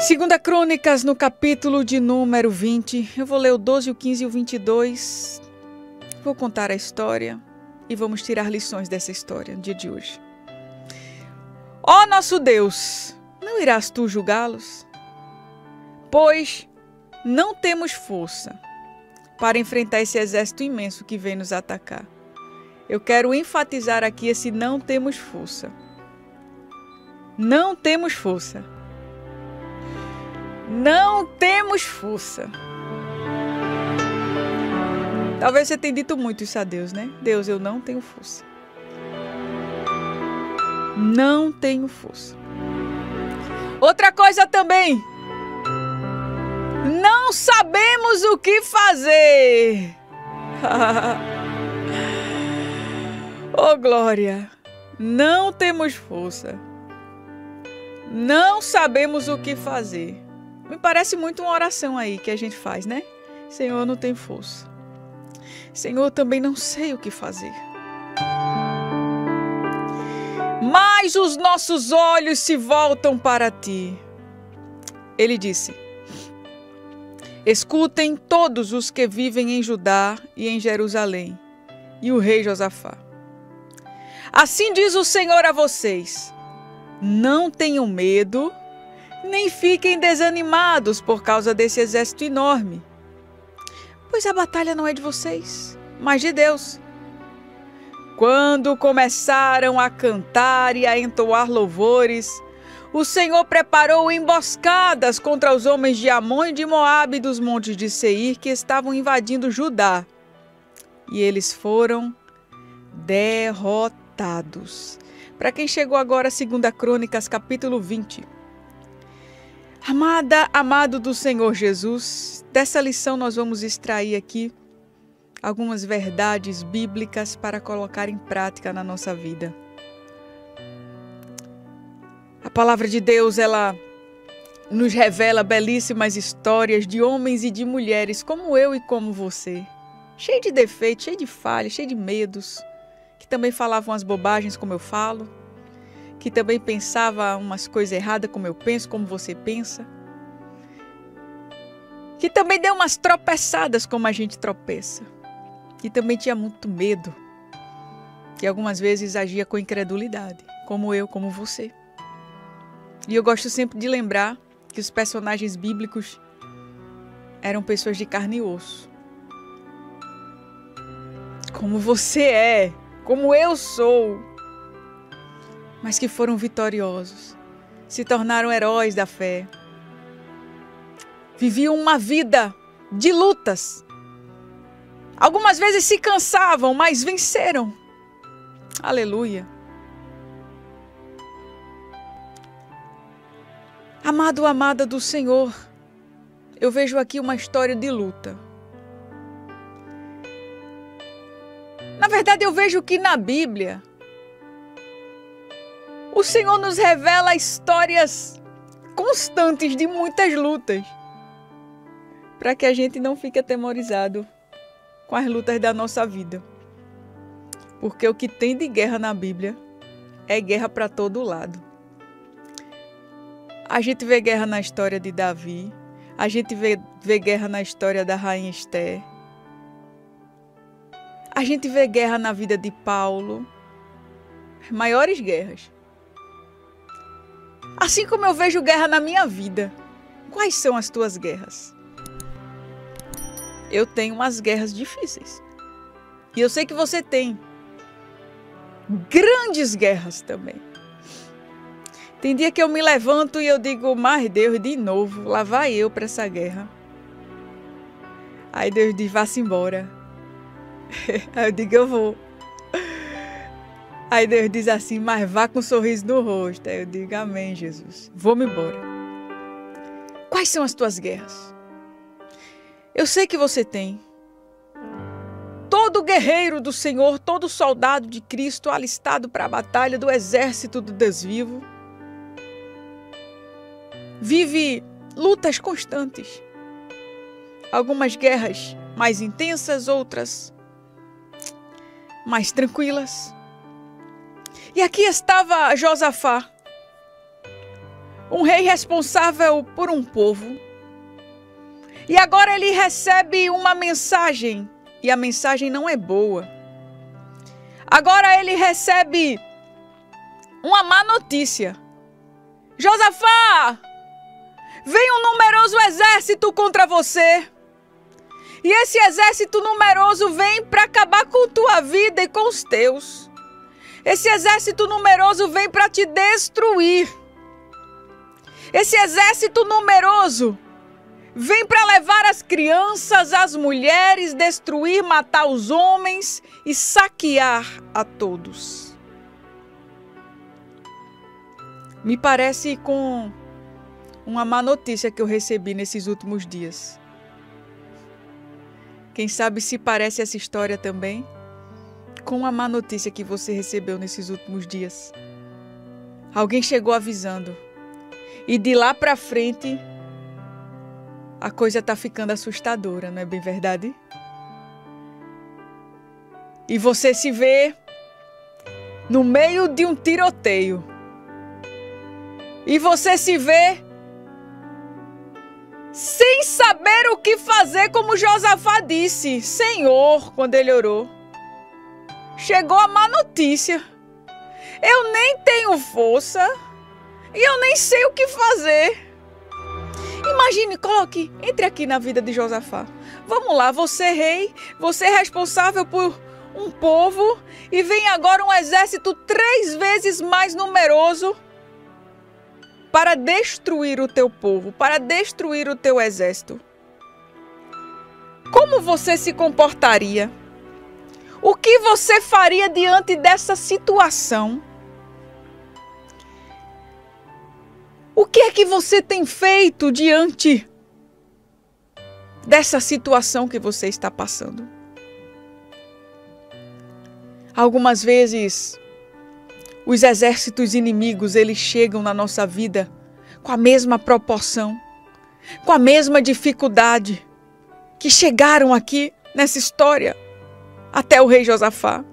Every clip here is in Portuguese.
Segunda Crônicas, no capítulo de número 20. Eu vou ler o 12, o 15 e o 22. Vou contar a história e vamos tirar lições dessa história no dia de hoje. Ó nosso Deus, não irás tu julgá-los? Pois não temos força para enfrentar esse exército imenso que vem nos atacar. Eu quero enfatizar aqui esse não temos força. Não temos força. Não temos força. Talvez você tenha dito muito isso a Deus, né? Deus, eu não tenho força. Não tenho força. Outra coisa também. Não sabemos o que fazer. Oh, glória. Não temos força. Não sabemos o que fazer. Me parece muito uma oração aí que a gente faz, né? Senhor, eu não tenho força. Senhor, eu também não sei o que fazer. Mas os nossos olhos se voltam para ti. Ele disse: escutem todos os que vivem em Judá e em Jerusalém, e o rei Josafá. Assim diz o Senhor a vocês: não tenham medo, nem fiquem desanimados por causa desse exército enorme. Pois a batalha não é de vocês, mas de Deus. Quando começaram a cantar e a entoar louvores, o Senhor preparou emboscadas contra os homens de Amon e de Moabe e dos montes de Seir que estavam invadindo Judá. E eles foram derrotados. Para quem chegou agora, 2 Crônicas, capítulo 20. Amado do Senhor Jesus, dessa lição nós vamos extrair aqui algumas verdades bíblicas para colocar em prática na nossa vida. A palavra de Deus, ela nos revela belíssimas histórias de homens e de mulheres como eu e como você, cheio de defeitos, cheio de falhas, cheio de medos, que também falavam as bobagens como eu falo, que também pensava umas coisas erradas como eu penso, como você pensa, que também deu umas tropeçadas como a gente tropeça, que também tinha muito medo, que algumas vezes agia com incredulidade, como eu, como você. E eu gosto sempre de lembrar que os personagens bíblicos eram pessoas de carne e osso. Como você é, como eu sou, mas que foram vitoriosos, se tornaram heróis da fé. Viviam uma vida de lutas. Algumas vezes se cansavam, mas venceram. Aleluia. Amado, amada do Senhor, eu vejo aqui uma história de luta. Na verdade, eu vejo que na Bíblia, o Senhor nos revela histórias constantes de muitas lutas, para que a gente não fique atemorizado com as lutas da nossa vida. Porque o que tem de guerra na Bíblia é guerra para todo lado. A gente vê guerra na história de Davi, a gente vê guerra na história da rainha Esther, a gente vê guerra na vida de Paulo, maiores guerras. Assim como eu vejo guerra na minha vida. Quais são as tuas guerras? Eu tenho umas guerras difíceis. E eu sei que você tem grandes guerras também. Tem dia que eu me levanto e eu digo, mas Deus, de novo, lá vai eu para essa guerra. Aí Deus diz, vá-se embora. Aí eu digo, eu vou. Aí Deus diz assim, mas vá com um sorriso no rosto. Aí eu digo, amém, Jesus. Vou-me embora. Quais são as tuas guerras? Eu sei que você tem. Todo guerreiro do Senhor, todo soldado de Cristo alistado para a batalha do exército do Deus vivo, vive lutas constantes. Algumas guerras mais intensas, outras mais tranquilas. E aqui estava Josafá, um rei responsável por um povo. E agora ele recebe uma mensagem, e a mensagem não é boa. Agora ele recebe uma má notícia. Josafá, vem um numeroso exército contra você. E esse exército numeroso vem para acabar com tua vida e com os teus. Esse exército numeroso vem para te destruir. Esse exército numeroso vem para levar as crianças, as mulheres, destruir, matar os homens e saquear a todos. Me parece com uma má notícia que eu recebi nesses últimos dias. Quem sabe se parece essa história também com a má notícia que você recebeu nesses últimos dias. Alguém chegou avisando. E de lá para frente, a coisa está ficando assustadora, não é bem verdade? E você se vê no meio de um tiroteio. E você se vê sem saber o que fazer, como Josafá disse. Senhor, quando ele orou, chegou a má notícia. Eu nem tenho força e eu nem sei o que fazer. Imagine, entre aqui na vida de Josafá. Vamos lá, você é rei, você é responsável por um povo e vem agora um exército 3 vezes mais numeroso para destruir o teu povo, para destruir o teu exército. Como você se comportaria? O que você faria diante dessa situação? O que é que você tem feito diante dessa situação que você está passando? Algumas vezes, os exércitos inimigos, eles chegam na nossa vida com a mesma proporção, com a mesma dificuldade que chegaram aqui nessa história até o rei Josafá.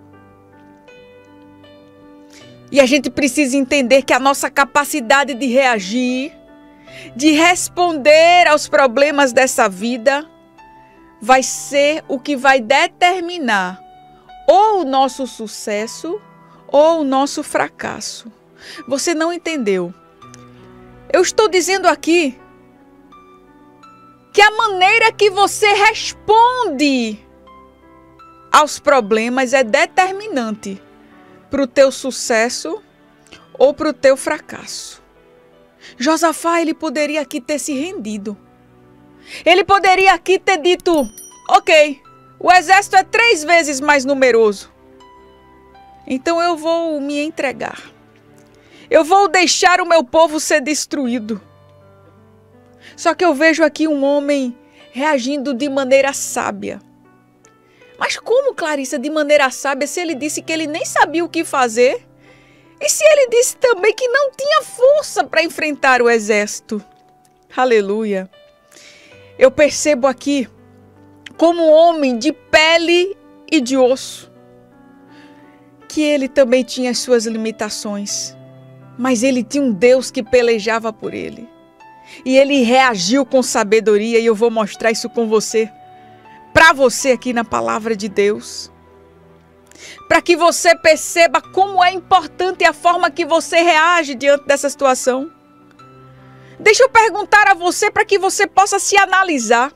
E a gente precisa entender que a nossa capacidade de reagir, de responder aos problemas dessa vida, vai ser o que vai determinar ou o nosso sucesso ou o nosso fracasso. Você não entendeu? Eu estou dizendo aqui que a maneira que você responde aos problemas é determinante para o teu sucesso ou para o teu fracasso. Josafá, ele poderia aqui ter se rendido. Ele poderia aqui ter dito, ok, o exército é 3 vezes mais numeroso. Então eu vou me entregar. Eu vou deixar o meu povo ser destruído. Só que eu vejo aqui um homem reagindo de maneira sábia. Mas como, Clarissa, de maneira sábia, se ele disse que ele nem sabia o que fazer? E se ele disse também que não tinha força para enfrentar o exército? Aleluia! Eu percebo aqui como um homem de pele e de osso, que ele também tinha as suas limitações, mas ele tinha um Deus que pelejava por ele. E ele reagiu com sabedoria, e eu vou mostrar isso com você, para você aqui na palavra de Deus, para que você perceba como é importante a forma que você reage diante dessa situação. Deixa eu perguntar a você para que você possa se analisar.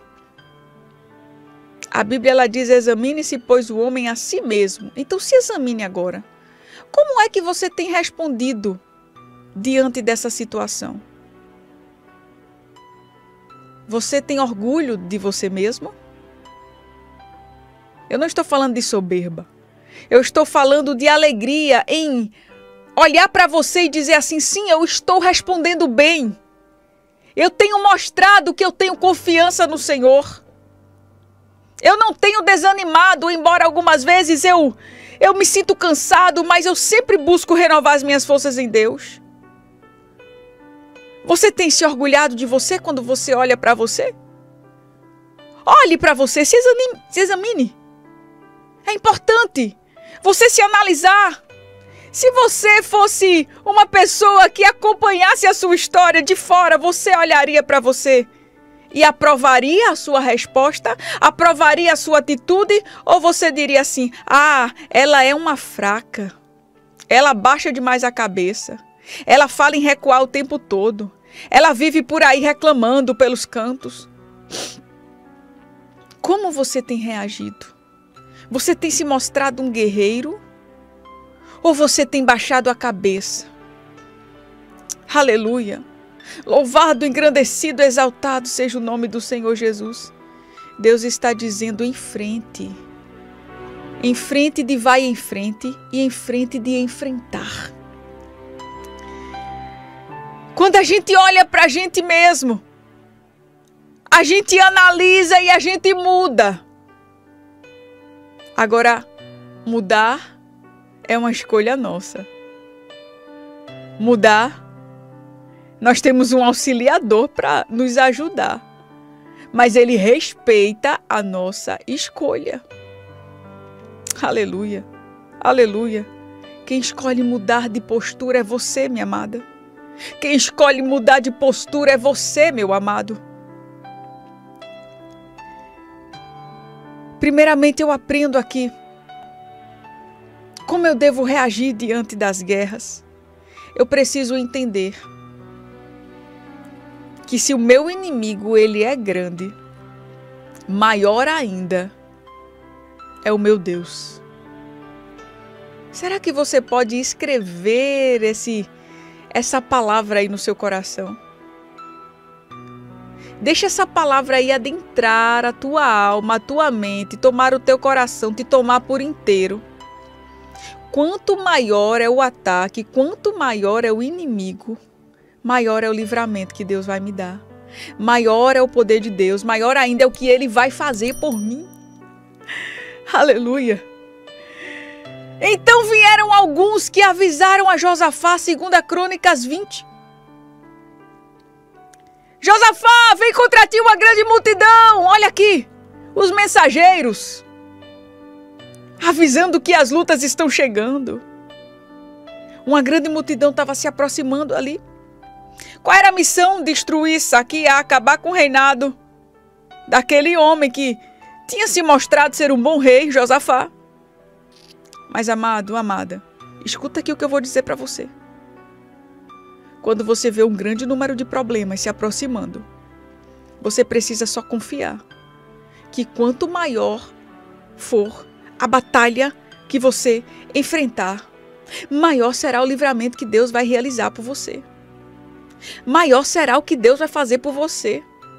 A Bíblia ela diz, examine-se, pois, o homem a si mesmo. Então se examine agora. Como é que você tem respondido diante dessa situação? Você tem orgulho de você mesmo? Eu não estou falando de soberba. Eu estou falando de alegria em olhar para você e dizer assim, sim, eu estou respondendo bem. Eu tenho mostrado que eu tenho confiança no Senhor. Eu não tenho desanimado, embora algumas vezes eu me sinto cansado, mas eu sempre busco renovar as minhas forças em Deus. Você tem se orgulhado de você quando você olha para você? Olhe para você, se examine. É importante você se analisar. Se você fosse uma pessoa que acompanhasse a sua história de fora, você olharia para você e aprovaria a sua resposta? Aprovaria a sua atitude? Ou você diria assim, ah, ela é uma fraca, ela baixa demais a cabeça, ela fala em recuar o tempo todo, ela vive por aí reclamando pelos cantos. Como você tem reagido? Você tem se mostrado um guerreiro? Ou você tem baixado a cabeça? Aleluia! Louvado, engrandecido, exaltado seja o nome do Senhor Jesus. Deus está dizendo em frente de vai em frente e em frente de enfrentar. Quando a gente olha para a gente mesmo, a gente analisa e a gente muda. Agora, mudar é uma escolha nossa. Mudar, nós temos um auxiliador para nos ajudar, mas ele respeita a nossa escolha. Aleluia, aleluia. Quem escolhe mudar de postura é você, minha amada. Quem escolhe mudar de postura é você, meu amado. Primeiramente, eu aprendo aqui como eu devo reagir diante das guerras. Eu preciso entender que se o meu inimigo ele é grande, maior ainda é o meu Deus. Será que você pode escrever essa palavra aí no seu coração? Deixa essa palavra aí adentrar a tua alma, a tua mente, tomar o teu coração, te tomar por inteiro. Quanto maior é o ataque, quanto maior é o inimigo, maior é o livramento que Deus vai me dar. Maior é o poder de Deus, maior ainda é o que Ele vai fazer por mim. Aleluia! Então vieram alguns que avisaram a Josafá, 2 Crônicas 20. Josafá, vem contra ti uma grande multidão. Olha aqui, os mensageiros, avisando que as lutas estão chegando. Uma grande multidão estava se aproximando ali. Qual era a missão? Destruir, saquear, acabar com o reinado daquele homem que tinha se mostrado ser um bom rei, Josafá. Mas amado, amada, escuta aqui o que eu vou dizer para você. Quando você vê um grande número de problemas se aproximando, você precisa só confiar que quanto maior for a batalha que você enfrentar, maior será o livramento que Deus vai realizar por você. Maior será o que Deus vai fazer por você.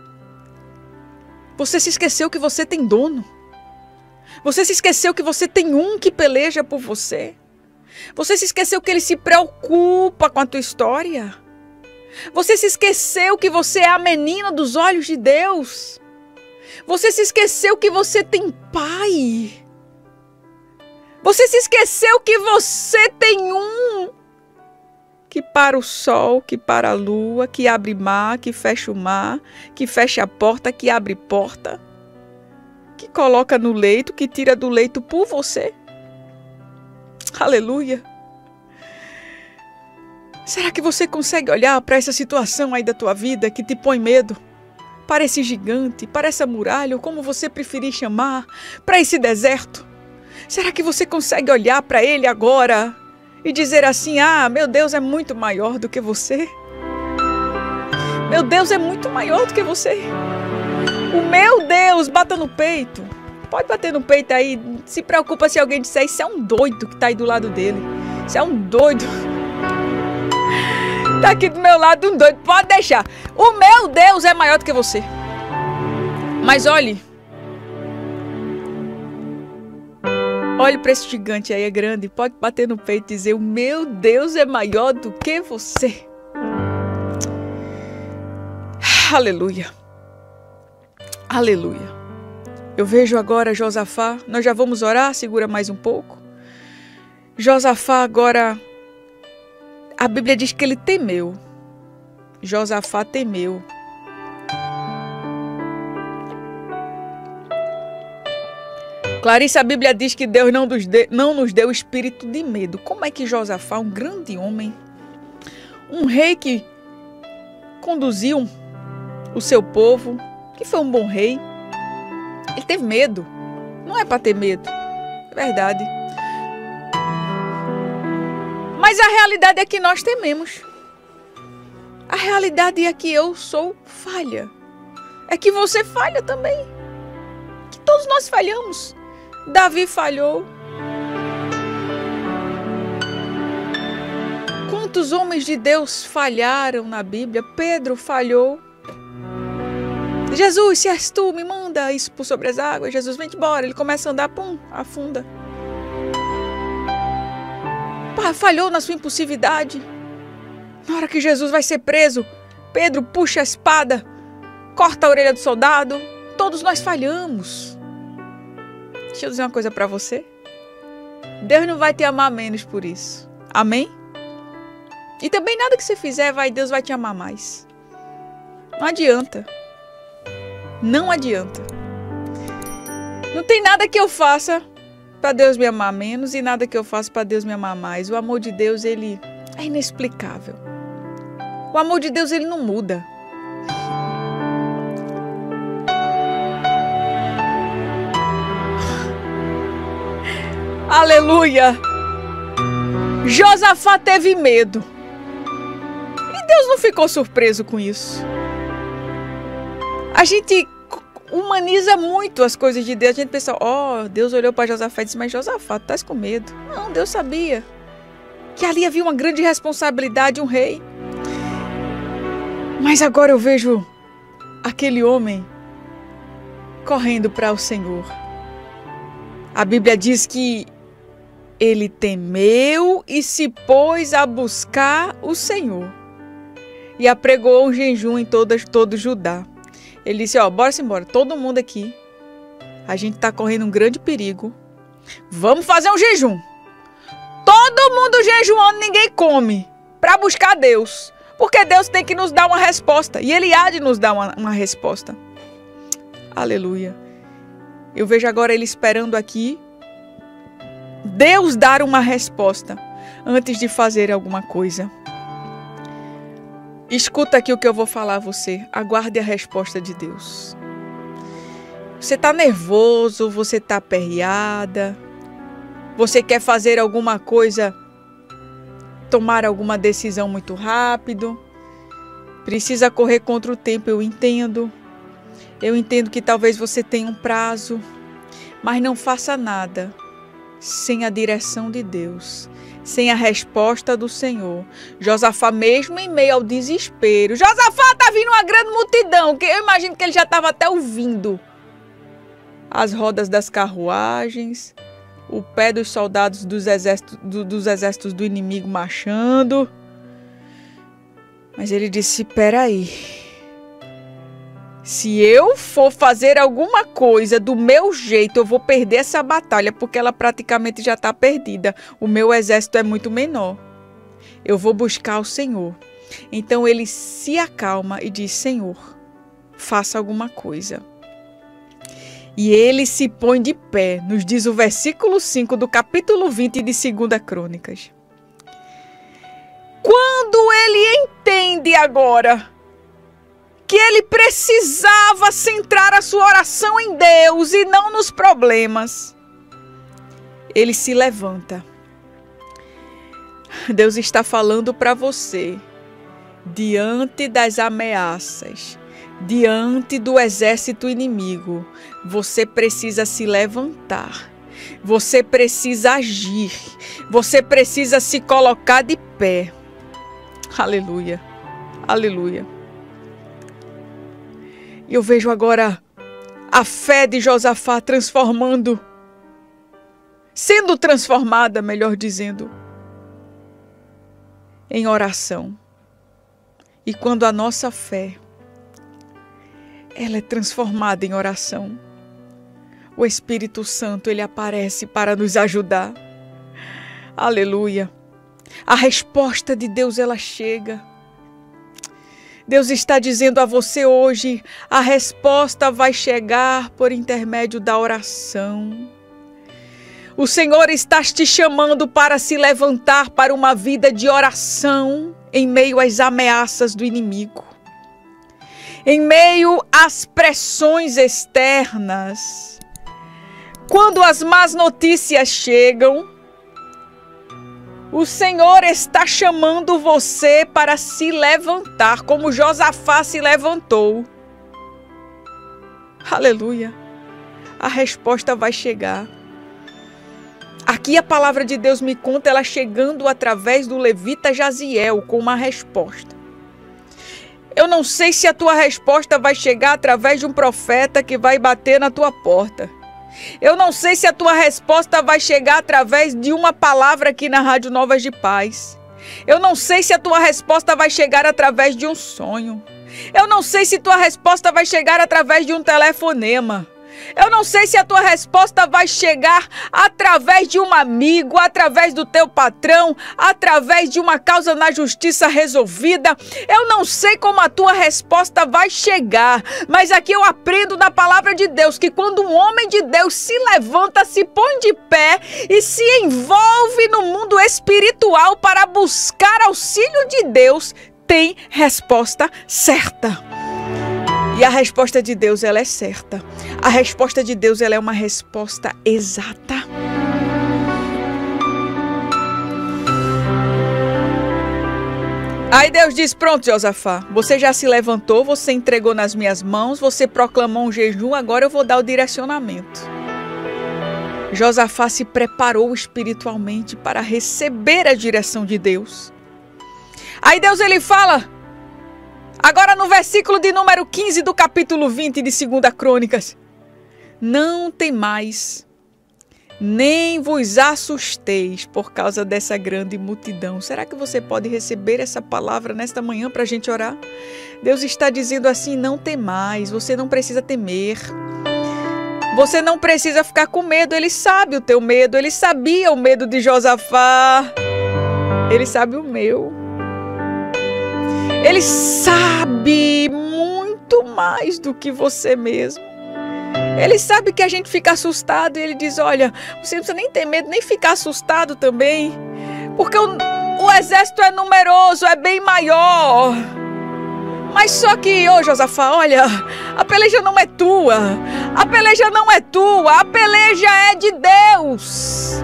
Você se esqueceu que você tem dono. Você se esqueceu que você tem um que peleja por você. Você se esqueceu que ele se preocupa com a tua história. Você se esqueceu que você é a menina dos olhos de Deus. Você se esqueceu que você tem pai. Você se esqueceu que você tem um que para o sol, que para a lua, que abre mar, que fecha o mar, que fecha a porta, que abre porta, que coloca no leito, que tira do leito por você. Aleluia! Será que você consegue olhar para essa situação aí da tua vida que te põe medo? Para esse gigante, para essa muralha, ou como você preferir chamar, para esse deserto? Será que você consegue olhar para ele agora e dizer assim, ah, meu Deus é muito maior do que você? Meu Deus é muito maior do que você. O meu Deus, bata no peito. Pode bater no peito aí. Se preocupa se alguém disser, isso é um doido que está aí do lado dele. Isso é um doido. Está aqui do meu lado um doido. Pode deixar. O meu Deus é maior do que você. Mas olhe para esse gigante aí, é grande. Pode bater no peito e dizer, o meu Deus é maior do que você. Aleluia. Aleluia. Eu vejo agora Josafá. Nós já vamos orar, segura mais um pouco. Josafá agora, a Bíblia diz que ele temeu. Josafá temeu. Clarice, a Bíblia diz que Deus não nos deu espírito de medo. Como é que Josafá, um grande homem, um rei que conduziu o seu povo, que foi um bom rei, ele teve medo? Não é para ter medo, é verdade. Mas a realidade é que nós tememos. A realidade é que eu sou falha. É que você falha também. Que todos nós falhamos. Davi falhou. Quantos homens de Deus falharam na Bíblia? Pedro falhou. Jesus, se és tu, me manda isso por sobre as águas. Jesus, vem embora. Ele começa a andar, pum, afunda. Pá, falhou na sua impulsividade. Na hora que Jesus vai ser preso, Pedro puxa a espada, corta a orelha do soldado. Todos nós falhamos. Deixa eu dizer uma coisa para você. Deus não vai te amar menos por isso. Amém? E também nada que você fizer, Deus vai te amar mais. Não adianta. Não adianta. Não tem nada que eu faça para Deus me amar menos e nada que eu faça para Deus me amar mais. O amor de Deus, ele é inexplicável. O amor de Deus, ele não muda. Aleluia! Josafá teve medo. E Deus não ficou surpreso com isso. A gente humaniza muito as coisas de Deus. A gente pensa, Deus olhou para Josafá e disse, mas Josafá, tu estás com medo. Não, Deus sabia que ali havia uma grande responsabilidade, um rei. Mas agora eu vejo aquele homem correndo para o Senhor. A Bíblia diz que ele temeu e se pôs a buscar o Senhor. E apregoou um jejum em todo Judá. Ele disse, bora-se embora, todo mundo aqui. A gente está correndo um grande perigo. Vamos fazer um jejum. Todo mundo jejuando, ninguém come. Para buscar Deus. Porque Deus tem que nos dar uma resposta. E Ele há de nos dar uma resposta. Aleluia. Eu vejo agora ele esperando aqui Deus dar uma resposta antes de fazer alguma coisa. Escuta aqui o que eu vou falar a você. Aguarde a resposta de Deus. Você está nervoso, você está aperreada, você quer fazer alguma coisa, tomar alguma decisão muito rápido, precisa correr contra o tempo, eu entendo. Eu entendo que talvez você tenha um prazo, mas não faça nada sem a direção de Deus, sem a resposta do Senhor. Josafá, mesmo em meio ao desespero, Josafá, está vindo uma grande multidão, que eu imagino que ele já estava até ouvindo as rodas das carruagens, o pé dos soldados dos exércitos do inimigo marchando. Mas ele disse, peraí, se eu for fazer alguma coisa do meu jeito, eu vou perder essa batalha, porque ela praticamente já está perdida. O meu exército é muito menor. Eu vou buscar o Senhor. Então ele se acalma e diz, Senhor, faça alguma coisa. E ele se põe de pé, nos diz o versículo 5 do capítulo 20 de 2 Crônicas. Quando ele entende agora que ele precisava centrar a sua oração em Deus e não nos problemas, ele se levanta. Deus está falando para você, diante das ameaças, diante do exército inimigo, você precisa se levantar, você precisa agir, você precisa se colocar de pé. Aleluia, aleluia. E eu vejo agora a fé de Josafá sendo transformada, melhor dizendo, em oração. E quando a nossa fé, ela é transformada em oração, o Espírito Santo, ele aparece para nos ajudar. Aleluia. A resposta de Deus, ela chega. Deus está dizendo a você hoje, a resposta vai chegar por intermédio da oração. O Senhor está te chamando para se levantar para uma vida de oração em meio às ameaças do inimigo. Em meio às pressões externas. Quando as más notícias chegam, o Senhor está chamando você para se levantar, como Josafá se levantou. Aleluia. A resposta vai chegar. Aqui a palavra de Deus me conta ela chegando através do levita Jaziel com uma resposta. Eu não sei se a tua resposta vai chegar através de um profeta que vai bater na tua porta. Eu não sei se a tua resposta vai chegar através de uma palavra aqui na Rádio Novas de Paz. Eu não sei se a tua resposta vai chegar através de um sonho. Eu não sei se a tua resposta vai chegar através de um telefonema. Eu não sei se a tua resposta vai chegar através de um amigo, através do teu patrão, através de uma causa na justiça resolvida. Eu não sei como a tua resposta vai chegar, mas aqui eu aprendo na palavra de Deus que quando um homem de Deus se levanta, se põe de pé e se envolve no mundo espiritual para buscar auxílio de Deus, tem resposta certa. E a resposta de Deus, ela é certa. A resposta de Deus, ela é uma resposta exata. Aí Deus diz, pronto, Josafá, você já se levantou, você entregou nas minhas mãos, você proclamou um jejum, agora eu vou dar o direcionamento. Josafá se preparou espiritualmente para receber a direção de Deus. Aí Deus, ele fala... Agora no versículo de número 15 do capítulo 20 de 2 Crônicas. Não temais, nem vos assusteis por causa dessa grande multidão. Será que você pode receber essa palavra nesta manhã para a gente orar? Deus está dizendo assim, não temais, você não precisa temer. Você não precisa ficar com medo, Ele sabe o teu medo, Ele sabia o medo de Josafá. Ele sabe o meu. Ele sabe muito mais do que você mesmo. Ele sabe que a gente fica assustado e Ele diz, olha, você não precisa nem ter medo, nem ficar assustado também. Porque o exército é numeroso, é bem maior. Mas só que, Josafá, olha, a peleja não é tua. A peleja não é tua, a peleja é de Deus.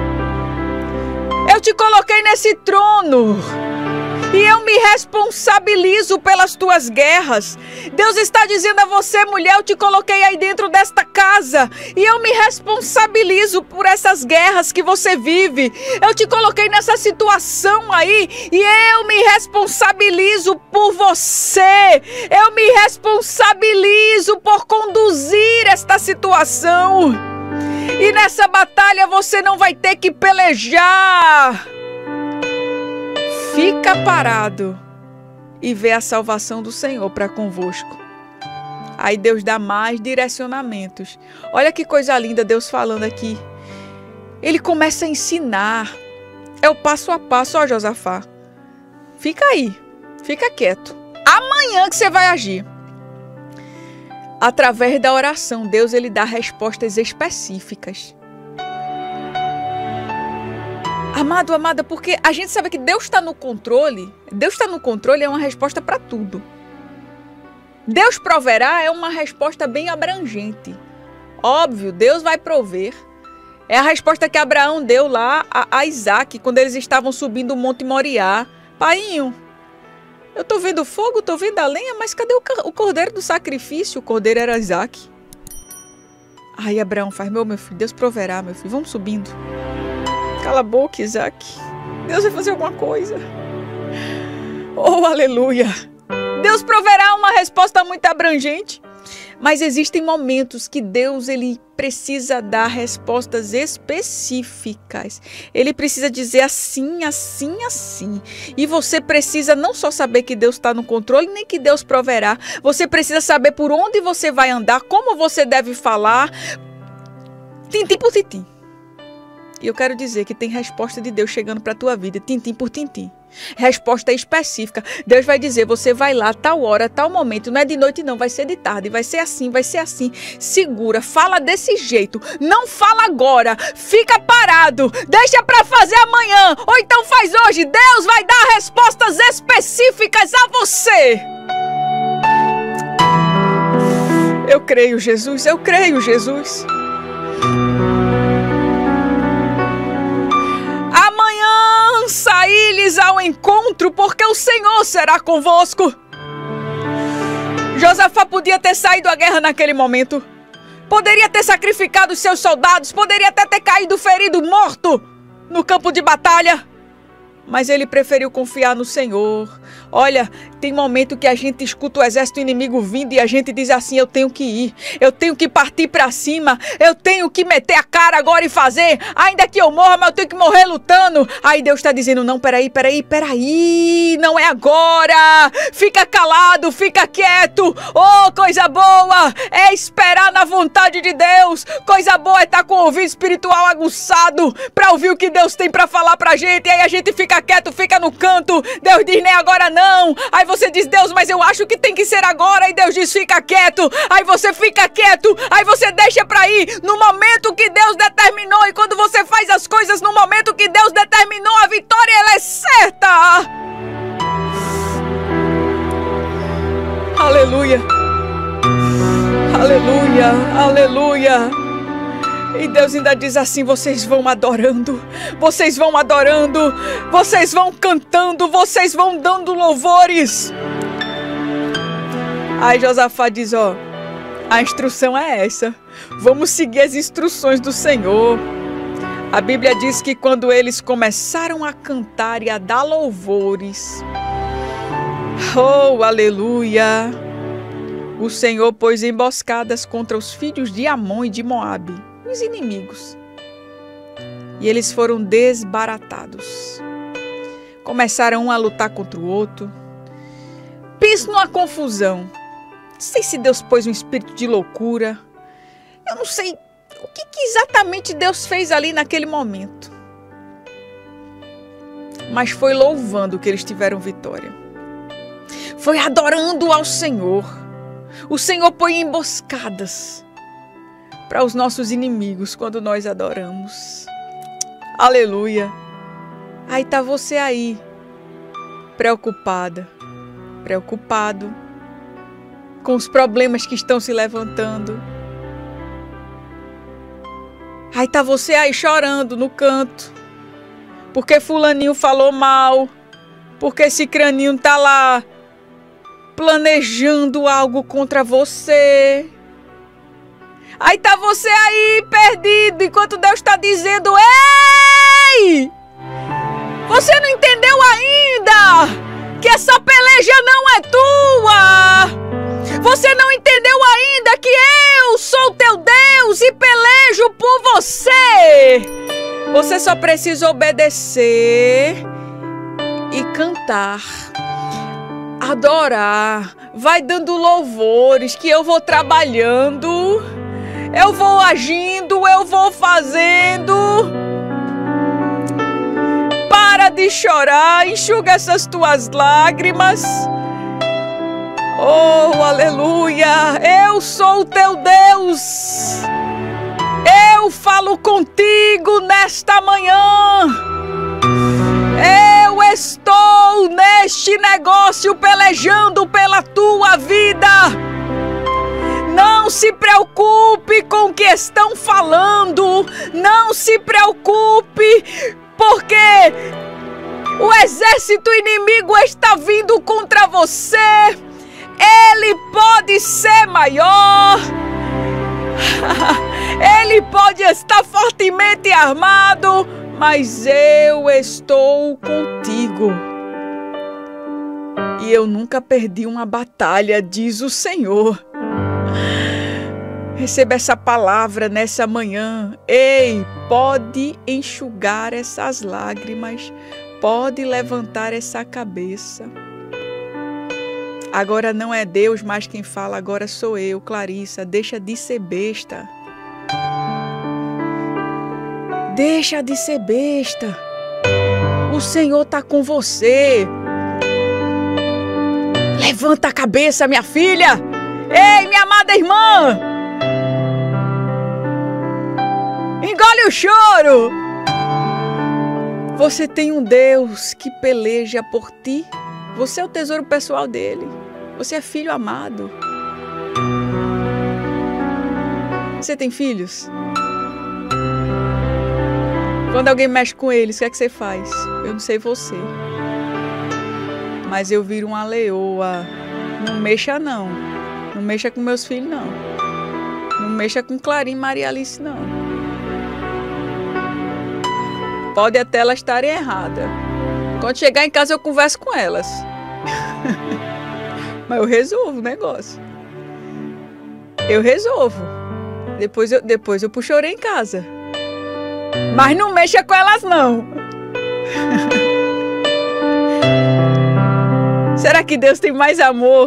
Eu te coloquei nesse trono. E eu me responsabilizo pelas tuas guerras. Deus está dizendo a você, mulher, eu te coloquei aí dentro desta casa. E eu me responsabilizo por essas guerras que você vive. Eu te coloquei nessa situação aí. E eu me responsabilizo por você. Eu me responsabilizo por conduzir esta situação. E nessa batalha você não vai ter que pelejar. Fica parado e vê a salvação do Senhor para convosco. Aí Deus dá mais direcionamentos. Olha que coisa linda Deus falando aqui. Ele começa a ensinar. É o passo a passo, Josafá. Fica aí, fica quieto. Amanhã que você vai agir. Através da oração, Deus ele dá respostas específicas. Amado, amada, porque a gente sabe que Deus está no controle. Deus está no controle é uma resposta para tudo. Deus proverá é uma resposta bem abrangente. Óbvio, Deus vai prover. É a resposta que Abraão deu lá a Isaac, quando eles estavam subindo o Monte Moriá. Paiinho, eu estou vendo fogo, estou vendo a lenha, mas cadê o cordeiro do sacrifício? O cordeiro era Isaac. Aí Abraão faz, meu filho, Deus proverá, meu filho, vamos subindo. Cala a boca, Isaac. Deus vai fazer alguma coisa. Oh, aleluia. Deus proverá uma resposta muito abrangente. Mas existem momentos que Deus ele precisa dar respostas específicas. Ele precisa dizer assim, assim, assim. E você precisa não só saber que Deus está no controle, nem que Deus proverá. Você precisa saber por onde você vai andar, como você deve falar. Tintim por tintim. E eu quero dizer que tem resposta de Deus chegando para a tua vida, tintim por tintim. Resposta específica. Deus vai dizer, você vai lá, tal hora, tal momento. Não é de noite não, vai ser de tarde. Vai ser assim, vai ser assim. Segura, fala desse jeito. Não fala agora. Fica parado. Deixa pra fazer amanhã. Ou então faz hoje. Deus vai dar respostas específicas a você. Eu creio, Jesus. Eu creio, Jesus. Saí-lhes ao encontro, porque o Senhor será convosco. Josafá podia ter saído à guerra naquele momento. Poderia ter sacrificado os seus soldados. Poderia até ter caído ferido, morto no campo de batalha. Mas ele preferiu confiar no Senhor. Olha, tem momento que a gente escuta o exército inimigo vindo e a gente diz assim, eu tenho que ir, eu tenho que partir pra cima, eu tenho que meter a cara agora e fazer, ainda que eu morra, mas eu tenho que morrer lutando. Aí Deus está dizendo, não, peraí, não é agora, fica calado, fica quieto. Oh, coisa boa é esperar na vontade de Deus, coisa boa é estar com o ouvido espiritual aguçado pra ouvir o que Deus tem pra falar pra gente, e aí a gente fica quieto, fica no canto. Deus diz, nem agora não. Aí você diz, Deus, mas eu acho que tem que ser agora. E Deus diz, fica quieto. Aí você fica quieto. Aí você deixa pra ir no momento que Deus determinou. E quando você faz as coisas no momento que Deus determinou, a vitória ela é certa. Aleluia. Aleluia. Aleluia. E Deus ainda diz assim, vocês vão adorando, vocês vão adorando, vocês vão cantando, vocês vão dando louvores. Aí Josafá diz, ó, a instrução é essa, vamos seguir as instruções do Senhor. A Bíblia diz que quando eles começaram a cantar e a dar louvores, oh, aleluia, o Senhor pôs emboscadas contra os filhos de Amon e de Moabe, os inimigos, e eles foram desbaratados. Começaram um a lutar contra o outro. Penso numa confusão. Não sei se Deus pôs um espírito de loucura. Eu não sei o que exatamente Deus fez ali naquele momento. Mas foi louvando que eles tiveram vitória. Foi adorando ao Senhor. O Senhor põe emboscadas para os nossos inimigos quando nós adoramos. Aleluia. Aí tá você aí, preocupada, preocupado com os problemas que estão se levantando. Aí tá você aí chorando no canto, porque fulaninho falou mal, porque esse craninho tá lá planejando algo contra você. Aí tá você aí perdido, enquanto Deus está dizendo, ei! Você não entendeu ainda que essa peleja não é tua. Você não entendeu ainda que eu sou teu Deus e pelejo por você. Você só precisa obedecer e cantar, adorar. Vai dando louvores que eu vou trabalhando, eu vou agindo, eu vou fazendo. Para de chorar, enxuga essas tuas lágrimas. Oh, aleluia! Eu sou o teu Deus. Eu falo contigo nesta manhã. Eu estou neste negócio pelejando pela tua vida. Não se preocupe com o que estão falando. Não se preocupe, porque o exército inimigo está vindo contra você. Ele pode ser maior. Ele pode estar fortemente armado, mas eu estou contigo. E eu nunca perdi uma batalha, diz o Senhor. Receba essa palavra nessa manhã. Ei, pode enxugar essas lágrimas, pode levantar essa cabeça. Agora não é Deus mais quem fala, agora sou eu, Clarissa. Deixa de ser besta. Deixa de ser besta. O Senhor está com você. Levanta a cabeça, minha filha. Ei, minha amada irmã. Engole o choro. Você tem um Deus que peleja por ti. Você é o tesouro pessoal dele. Você é filho amado. Você tem filhos? Quando alguém mexe com eles, o que é que você faz? Eu não sei você. Mas eu viro uma leoa. Não mexa não. Não mexa com meus filhos não. Não mexa com Clarim e Maria Alice não. Pode até elas estarem erradas. Quando chegar em casa eu converso com elas. Mas eu resolvo o negócio. Eu resolvo. Depois eu puxo a orelha em casa. Mas não mexa com elas não. Será que Deus tem mais amor?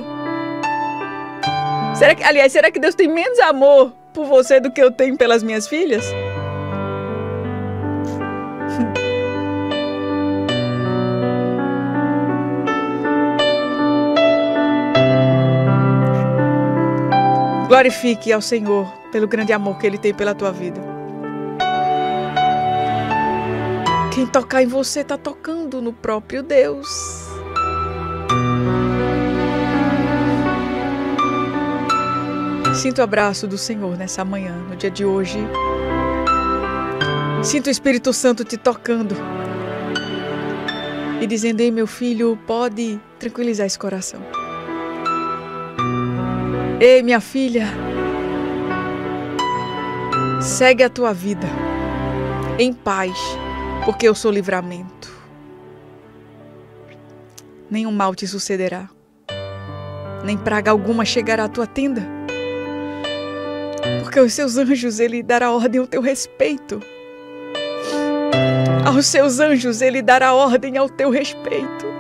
Será que Deus tem menos amor por você do que eu tenho pelas minhas filhas? Glorifique ao Senhor pelo grande amor que Ele tem pela tua vida. Quem tocar em você está tocando no próprio Deus. Sinto o abraço do Senhor nessa manhã, no dia de hoje. Sinto o Espírito Santo te tocando e dizendo: ei, meu filho, pode tranquilizar esse coração. Ei, minha filha, segue a tua vida em paz, porque eu sou livramento. Nenhum mal te sucederá, nem praga alguma chegará à tua tenda, porque aos seus anjos Ele dará ordem ao teu respeito. Aos seus anjos Ele dará ordem ao teu respeito.